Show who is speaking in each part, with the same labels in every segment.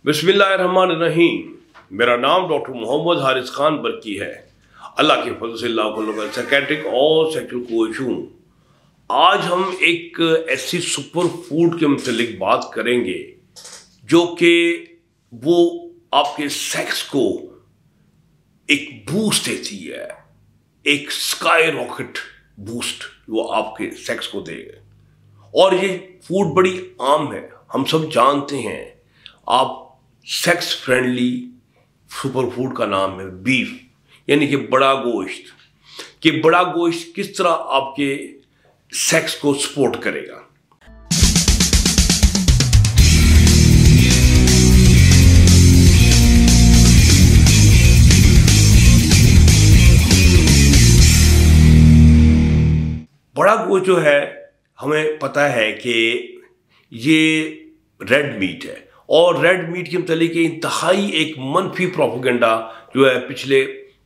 Speaker 1: बिस्मिल्लाहिर्रहमानिर्रहीम। मेरा नाम डॉक्टर मोहम्मद हारिस खान बरकी है। अल्लाह के फजल से साइकेट्रिक और सेक्सुअल कोच हूँ। आज हम एक ऐसी सुपर फूड के मुतालिक बात करेंगे जो कि वो आपके सेक्स को एक बूस्ट देती है, एक स्काई रॉकेट बूस्ट वो आपके सेक्स को देगा। और ये फूड बड़ी आम है, हम सब जानते हैं। आप सेक्स फ्रेंडली सुपर फूड का नाम है बीफ, यानी कि बड़ा गोश्त। कि बड़ा गोश्त किस तरह आपके सेक्स को सपोर्ट करेगा। बड़ा गोश्त जो है, हमें पता है कि ये रेड मीट है और रेड मीट के मतलब इंतहाई एक मनफी प्रोपेगेंडा जो है पिछले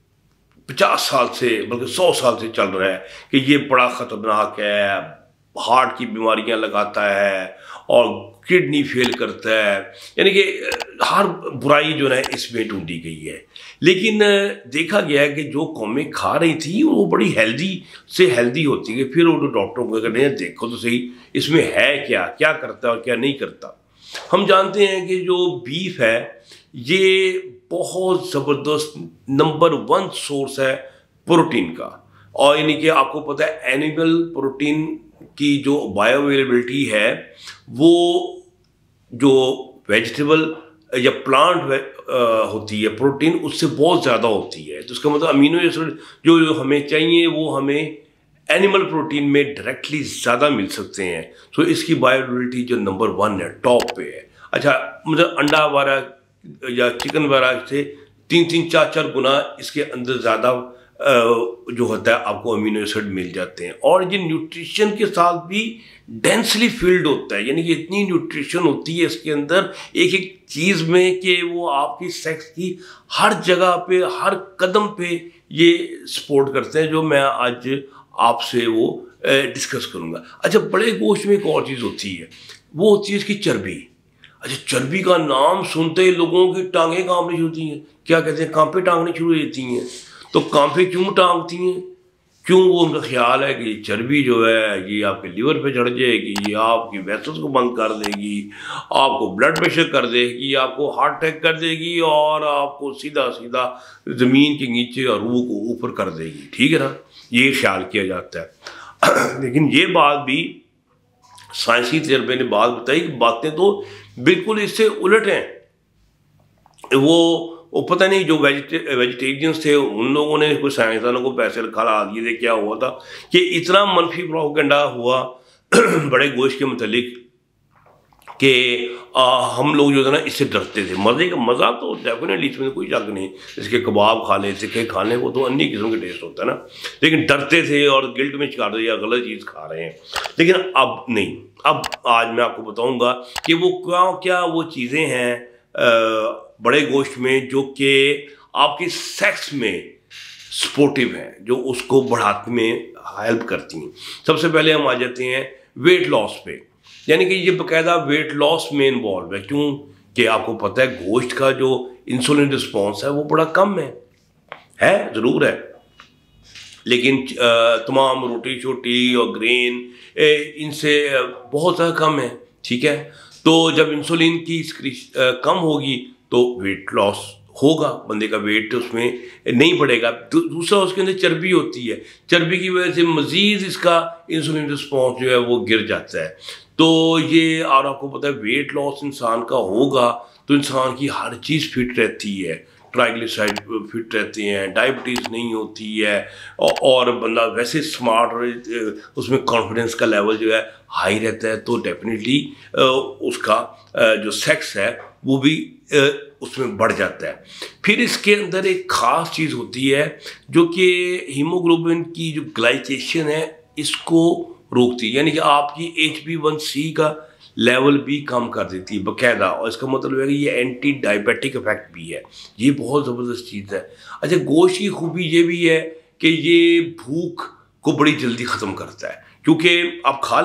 Speaker 1: 50 साल से बल्कि 100 साल से चल रहा है कि ये बड़ा ख़तरनाक है, हार्ट की बीमारियां लगाता है और किडनी फेल करता है, यानी कि हर बुराई जो है इसमें ढूंढी गई है। लेकिन देखा गया है कि जो कौमें खा रही थी वो बड़ी हेल्दी होती है। फिर वो डॉक्टरों को कहते हैं देखो तो सही इसमें है क्या क्या करता है और क्या नहीं करता। हम जानते हैं कि जो बीफ है ये बहुत ज़बरदस्त नंबर 1 सोर्स है प्रोटीन का। और यानी कि आपको पता है एनिमल प्रोटीन की जो बायो अवेलेबिलिटी है वो जो वेजिटेबल या प्लांट होती है प्रोटीन उससे बहुत ज़्यादा होती है। तो उसका मतलब अमीनो एसिड जो हमें चाहिए वो हमें एनिमल प्रोटीन में डायरेक्टली ज़्यादा मिल सकते हैं। तो इसकी बायोअवेलेबिलिटी जो नंबर 1 है, टॉप पे है। अच्छा, मतलब अंडा वगैरह या चिकन वगैरह से 3-4 गुना इसके अंदर ज़्यादा जो होता है आपको अमीनो एसिड मिल जाते हैं। और ये न्यूट्रिशन के साथ भी डेंसली फिल्ड होता है, यानी कि इतनी न्यूट्रिशन होती है इसके अंदर एक एक चीज़ में कि वो आपकी सेक्स की हर जगह पे हर कदम पे ये सपोर्ट करते हैं, जो मैं आज आपसे वो डिस्कस करूँगा। अच्छा, बड़े गोश्त में एक और चीज़ होती है, वो होती है इसकी चर्बी। अच्छा, चर्बी का नाम सुनते ही लोगों की टांगें कांपनी शुरू होती हैं। क्या कहते हैं, कांपे टांगनी शुरू हो जाती हैं। तो कांपे क्यों टांगती हैं? क्यों? वो उनका ख्याल है कि चर्बी जो है ये आपके लीवर पे चढ़ जाएगी, ये आपकी वेसल्स को बंद कर देगी, आपको ब्लड प्रेशर कर देगी, आपको हार्ट अटैक कर देगी और आपको सीधा सीधा ज़मीन के नीचे और रूह को ऊपर कर देगी। ठीक है ना, ये ख्याल किया जाता है। लेकिन ये बात भी साइंसी तजर्बे ने बात बताई कि बातें तो बिल्कुल इससे उलट हैं। वो पता नहीं जो वेजिटेरियंस थे उन लोगों ने कुछ साइंसदानों को पैसे खा दिए थे। क्या हुआ था कि इतना मनफी प्रोपेगेंडा हुआ बड़े गोश्त के मुतालिक कि हम लोग जो है ना इससे डरते थे। मज़ा तो डेफिनेटली इसमें कोई शक नहीं, इसके कबाब खा लें, सिक्के खा लें, वो तो अन्य किस्म के टेस्ट होता है ना। लेकिन डरते थे और गिल्ट में शिकार थे या गलत चीज़ खा रहे हैं। लेकिन अब नहीं, अब आज मैं आपको बताऊंगा कि वो क्या वो चीज़ें हैं बड़े गोश्त में जो कि आपके सेक्स में सपोर्टिव हैं, जो उसको बढ़ाने में हेल्प करती हैं। सबसे पहले हम आ जाते हैं वेट लॉस पे, यानी कि ये बाकायदा वेट लॉस में इन्वॉल्व है। क्यों कि आपको पता है गोश्त का जो इंसुलिन रिस्पॉन्स है वो बड़ा कम है ज़रूर है, लेकिन तमाम रोटी छोटी और ग्रेन इनसे बहुत ज़्यादा कम है। ठीक है, तो जब इंसुलिन की कम होगी तो वेट लॉस होगा, बंदे का वेट उसमें नहीं बढ़ेगा। दूसरा उसके अंदर चर्बी होती है, चर्बी की वजह से मज़ीद इसका इंसुलिन रिस्पॉन्स जो है वो गिर जाता है। तो ये, और आपको पता है वेट लॉस इंसान का होगा तो इंसान की हर चीज़ फिट रहती है, ट्राइग्लिसराइड फिट रहते हैं, डायबिटीज़ नहीं होती है और बंदा वैसे स्मार्ट, उसमें कॉन्फिडेंस का लेवल जो है हाई रहता है। तो डेफिनेटली उसका जो सेक्स है वो भी उसमें बढ़ जाता है। फिर इसके अंदर एक ख़ास चीज़ होती है जो कि हीमोग्लोबिन की जो ग्लाइकेशन है इसको रोकती है, यानी कि आपकी HbA1c का लेवल भी कम कर देती है बाकायदा। और इसका मतलब है कि ये एंटी डायबिटिक इफेक्ट भी है, ये बहुत ज़बरदस्त चीज़ है। अच्छा, गोश्त की खूबी ये भी है कि ये भूख को बड़ी जल्दी ख़त्म करता है, क्योंकि आप खा लें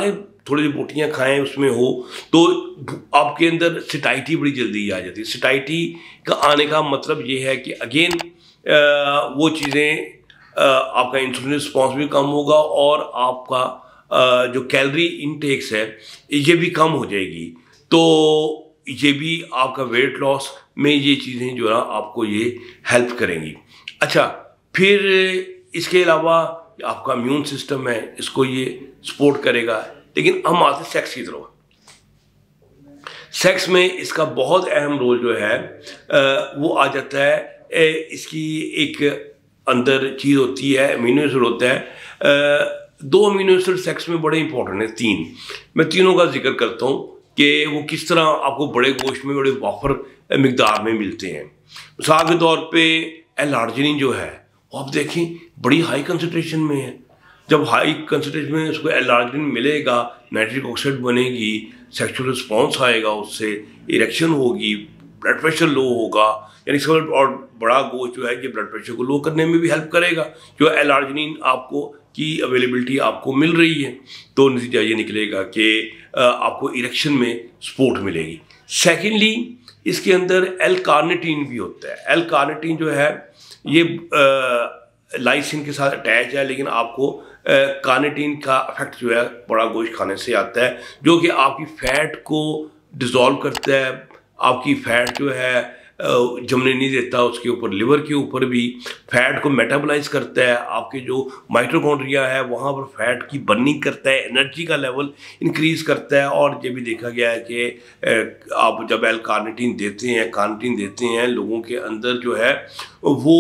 Speaker 1: थोड़ी सी बोटियाँ खाएं उसमें हो तो आपके अंदर सिटाइटी बड़ी जल्दी आ जाती है। सिटाइटी का आने का मतलब ये है कि अगेन वो चीज़ें आपका इंसुलिन रिस्पॉन्स भी कम होगा और आपका जो कैलोरी इनटेक्स है ये भी कम हो जाएगी। तो ये भी आपका वेट लॉस में ये चीज़ें जो है आपको ये हेल्प करेंगी। अच्छा, फिर इसके अलावा आपका इम्यून सिस्टम है, इसको ये सपोर्ट करेगा। लेकिन हम आते हैं सेक्स की तरफ। सेक्स में इसका बहुत अहम रोल जो है वो आ जाता है। इसकी एक अंदर चीज़ होती है, अमीनो एसिड होता है। 2 अमीनो एसिड सेक्स में बड़े इंपॉर्टेंट हैं, 3। मैं तीनों का जिक्र करता हूँ कि वो किस तरह आपको बड़े गोश्त में बड़े वाफर मिकदार में मिलते हैं। मिसाल के तौर पे एल-आर्जिनिन जो है वो आप देखें बड़ी हाई कंसनट्रेशन में है। जब हाई कंसनट्रेशन में उसको एल-आर्जिनिन मिलेगा, नाइट्रिक ऑक्साइड बनेगी, सेक्सुअल रिस्पॉन्स आएगा, उससे इरेक्शन होगी, ब्लड प्रेशर लो होगा। यानी और बड़ा गोश्त जो है ये ब्लड प्रेशर को लो करने में भी हेल्प करेगा। जो एल-आर्जिनिन आपको की अवेलेबिलिटी आपको मिल रही है तो नतीजा ये निकलेगा कि आपको इरेक्शन में सपोर्ट मिलेगी। सेकेंडली इसके अंदर एल-कार्निटीन भी होता है। एल-कार्निटीन जो है ये लाइसिन के साथ अटैच है, लेकिन आपको कार्निटीन का इफेक्ट जो है बड़ा गोश्त खाने से आता है, जो कि आपकी फैट को डिसॉल्व करता है। आपकी फैट जो है जमने नहीं देता, उसके ऊपर लिवर के ऊपर भी फैट को मेटाबोलाइज करता है। आपके जो माइटोकॉन्ड्रिया है वहाँ पर फैट की बर्निंग करता है, एनर्जी का लेवल इंक्रीज करता है। और ये भी देखा गया है कि आप जब एल कार्निटीन देते हैं लोगों के अंदर जो है वो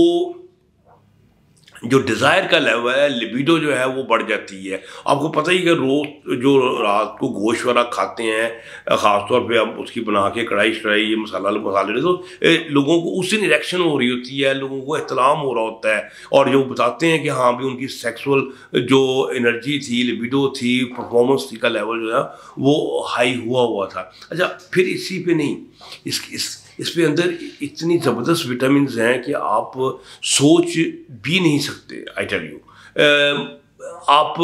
Speaker 1: जो डिज़ायर का लेवल है, लिबिडो जो है वो बढ़ जाती है। आपको पता ही कि रोज़ जो रात को गोश्त वाला खाते हैं, ख़ासतौर पे हम उसकी बना के कढ़ाई ये मसाले तो लोगों को उस दिन इरेक्शन हो रही होती है, लोगों को एहतलाम हो रहा होता है और जो बताते हैं कि हाँ भी उनकी सेक्सुअल जो एनर्जी थी, लिबिडो थी, परफॉर्मेंस थी का लेवल जो है वो हाई हुआ था। अच्छा, फिर इसी पे नहीं, इस पे अंदर इतनी ज़बरदस्त विटामिन हैं कि आप सोच भी नहीं सकते। आई टेल यू, आप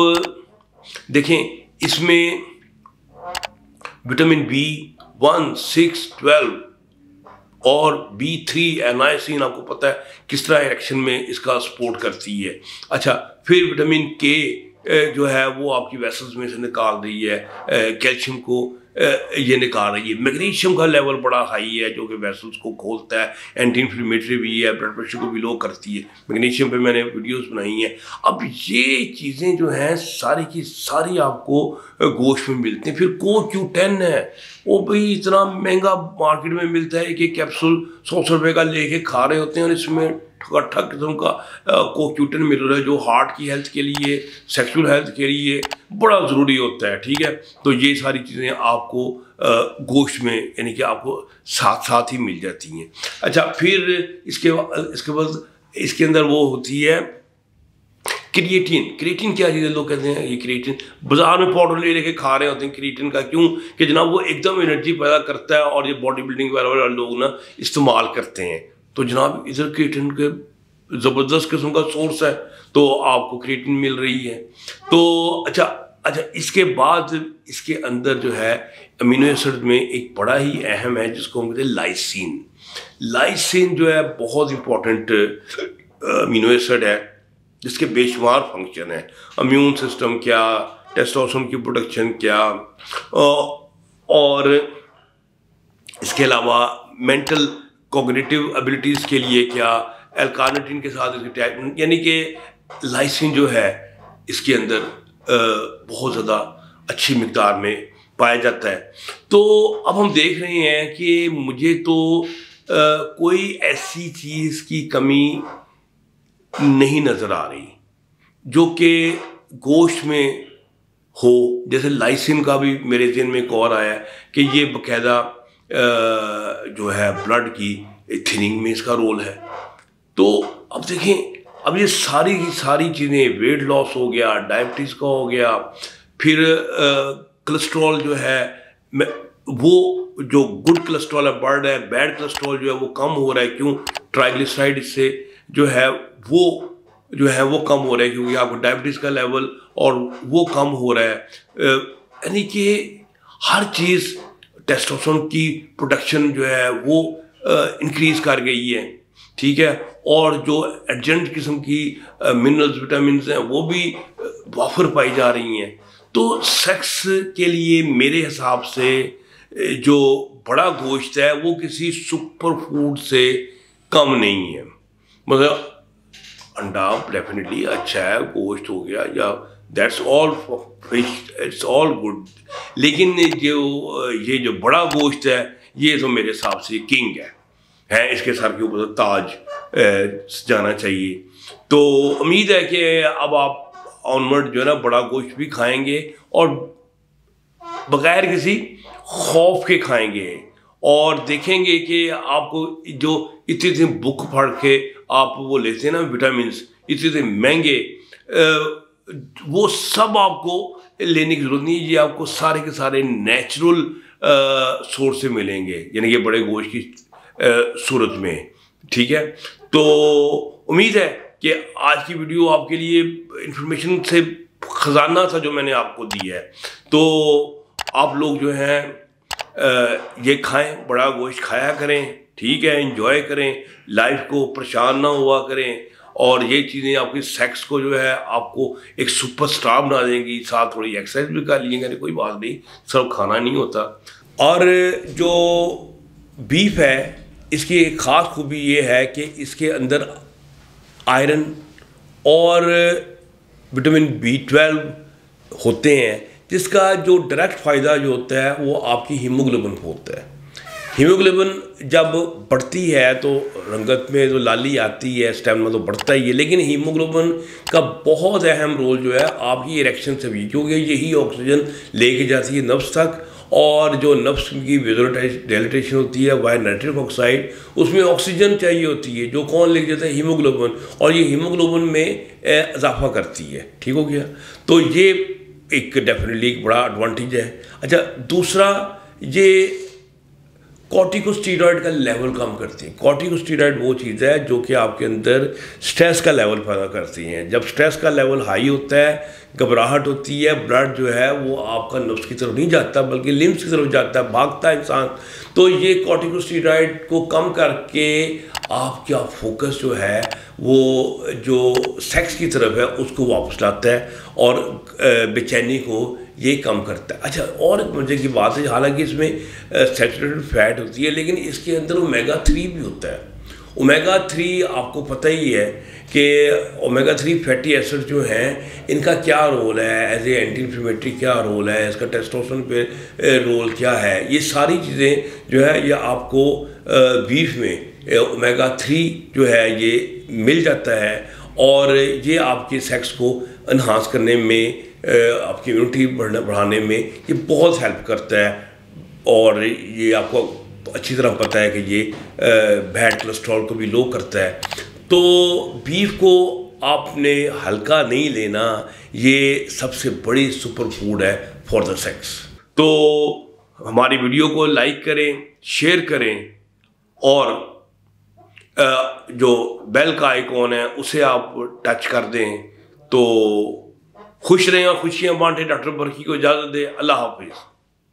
Speaker 1: देखें इसमें विटामिन B1, 6, 12 और B3 नाइसिन आपको पता है किस तरह इरेक्शन में इसका सपोर्ट करती है। अच्छा, फिर विटामिन K जो है वो आपकी वेसल्स में से निकाल रही है, कैल्शियम को ये निकाल रही है। मैग्नीशियम का लेवल बड़ा हाई है जो कि वेसल्स को खोलता है, एंटी इन्फ्लेमेटरी भी है, ब्लड प्रेशर को भी लो करती है। मैग्नीशियम पे मैंने वीडियोस बनाई हैं। अब ये चीज़ें जो हैं सारी की सारी आपको गोश्त में मिलती हैं। फिर CoQ10 है, वो भी इतना महंगा मार्केट में मिलता है कि कैप्सूल 100 रुपये का लेके खा रहे होते हैं और इसमें ठग किस्म का CoQ10 मिल रहा है जो हार्ट की हेल्थ के लिए, सेक्सुअल हेल्थ के लिए बड़ा ज़रूरी होता है। ठीक है, तो ये सारी चीज़ें आपको गोश्त में यानी कि आपको साथ साथ ही मिल जाती हैं। अच्छा, फिर इसके बाद इसके अंदर वो होती है क्रिएटिन क्या चीज़ है? लोग कहते हैं ये क्रिएटिन बाजार में पाउडर ले लेके खा रहे होते हैं क्रिएटिन का। क्यों कि जनाब वो एकदम एनर्जी पैदा करता है और ये बॉडी बिल्डिंग वगैरह लोग ना इस्तेमाल करते हैं। तो जनाब इधर क्रिएटिन के ज़बरदस्त किस्म का सोर्स है, तो आपको क्रिएटिन मिल रही है। तो अच्छा, इसके बाद इसके अंदर जो है अमीनो एसिड में एक बड़ा ही अहम है जिसको हम कहते हैं लाइसिन। लाइसिन जो है बहुत इंपॉर्टेंट अमीनो एसिड है जिसके बेशुमार फंक्शन है। इम्यून सिस्टम क्या, टेस्टोस्टेरोन की प्रोडक्शन क्या, और इसके अलावा मेंटल कॉग्निटिव एबिलिटीज़ के लिए क्या, एल-कार्निटीन के साथ इसके टाइप, यानी कि लाइसिन जो है इसके अंदर बहुत ज़्यादा अच्छी मिकदार में पाया जाता है। तो अब हम देख रहे हैं कि मुझे तो कोई ऐसी चीज़ की कमी नहीं नज़र आ रही जो कि गोश्त में हो। जैसे लाइसिन का भी मेरे ज़हन में एक और आया कि ये बाकायदा जो है ब्लड की थिनिंग में इसका रोल है। तो अब देखें, अब ये सारी की सारी चीज़ें, वेट लॉस हो गया, डायबिटीज़ का हो गया, फिर कोलेस्ट्रॉल जो है वो जो गुड कोलेस्ट्रॉल है बढ़ रहा है, बैड कोलेस्ट्रॉल जो है वो कम हो रहा है। क्यों? ट्राइग्लिसराइड से जो है वो कम हो रहा है क्योंकि आपको डायबिटीज़ का लेवल और वो कम हो रहा है। यानी कि हर चीज़ टेस्टोस्टेरोन की प्रोडक्शन जो है वो इंक्रीज कर गई है, ठीक है। और जो एडजेंट किस्म की मिनरल्स विटामिन हैं वो भी वाफर पाई जा रही हैं। तो सेक्स के लिए मेरे हिसाब से जो बड़ा गोश्त है वो किसी सुपर फूड से कम नहीं है। मतलब अंडा डेफिनेटली अच्छा है, गोश्त हो गया या that's all fish, it's all good, लेकिन ये जो बड़ा गोश्त है ये तो मेरे हिसाब से किंग है इसके सर के ऊपर ताज जाना चाहिए। तो उम्मीद है कि अब आप ऑनवर्ड जो है ना बड़ा गोश्त भी खाएंगे और बगैर किसी खौफ के खाएंगे, और देखेंगे कि आपको जो इतने बुक पढ़ के आप वो लेते हैं ना विटामिन, इतने महंगे, वो सब आपको लेने की जरूरत नहीं है। ये आपको सारे के सारे नेचुरल सोर्स से मिलेंगे, यानी कि बड़े गोश्त की सूरत में, ठीक है। तो उम्मीद है कि आज की वीडियो आपके लिए इंफॉर्मेशन से खजाना था जो मैंने आपको दी है। तो आप लोग जो हैं ये खाएं, बड़ा गोश्त खाया करें, ठीक है, एंजॉय करें, लाइफ को परेशान ना हुआ करें, और ये चीज़ें आपकी सेक्स को जो है आपको एक सुपरस्टार बना देंगी। साथ थोड़ी एक्सरसाइज भी कर लीजिएगा, कोई बात नहीं, सिर्फ खाना नहीं होता। और जो बीफ है इसकी एक ख़ास खूबी ये है कि इसके अंदर आयरन और विटामिन B12 होते हैं, जिसका जो डायरेक्ट फ़ायदा जो होता है वो आपकी हीमोग्लोबिन को होता है। हीमोग्लोबिन जब बढ़ती है तो रंगत में जो लाली आती है, स्टेमिना तो बढ़ता ही है, लेकिन हीमोग्लोबिन का बहुत अहम रोल जो है आपकी इरेक्शन से भी, क्योंकि यही ऑक्सीजन लेके जाती है नफ्स तक, और जो नफ्स की डायलिटेशन होती है वाया नाइट्रिक ऑक्साइड, उसमें ऑक्सीजन चाहिए होती है, जो कौन लेके जाता है, हीमोग्लोबिन, और ये हीमोग्लोबिन में इजाफा करती है, ठीक हो गया। तो ये एक डेफिनेटली एक बड़ा एडवांटेज है। अच्छा, दूसरा ये कॉर्टिकोस्टेरॉइड का लेवल कम करती है। कॉर्टिकोस्टेरॉइड वो चीज़ है जो कि आपके अंदर स्ट्रेस का लेवल पैदा करती हैं। जब स्ट्रेस का लेवल हाई होता है, घबराहट होती है, ब्लड जो है वो आपका नफ्स की तरफ नहीं जाता बल्कि लिम्स की तरफ जाता है, भागता है इंसान। तो ये कॉर्टिकोस्टेरॉइड को कम करके आपका फोकस जो है वो जो सेक्स की तरफ है उसको वापस लाता है और बेचैनी को ये कम करता है। अच्छा, और एक मजे की बात है, हालांकि इसमें सैचुरेटेड फैट होती है, लेकिन इसके अंदर ओमेगा-3 भी होता है। ओमेगा-3 आपको पता ही है कि ओमेगा-3 फैटी एसिड जो हैं इनका क्या रोल है, एज ए एंटी इन्फ्लेमेटरी क्या रोल है, इसका टेस्टोस्टेरोन पे रोल क्या है, ये सारी चीज़ें जो है ये आपको बीफ में ओमेगा-3 जो है ये मिल जाता है, और ये आपके सेक्स को इन्हांस करने में, आपकी इम्यूनिटी बढ़ाने में ये बहुत हेल्प करता है। और ये आपको अच्छी तरह पता है कि ये बैड कोलेस्ट्रॉल को भी लो करता है। तो बीफ को आपने हल्का नहीं लेना, ये सबसे बड़ी सुपर फूड है फॉर द सेक्स। तो हमारी वीडियो को लाइक करें, शेयर करें, और जो बेल का आइकॉन है उसे आप टच कर दें। तो खुश रहें और खुशियां बांटें। डॉक्टर बरकी को इजाज़त दें। अल्लाह हाफिज़।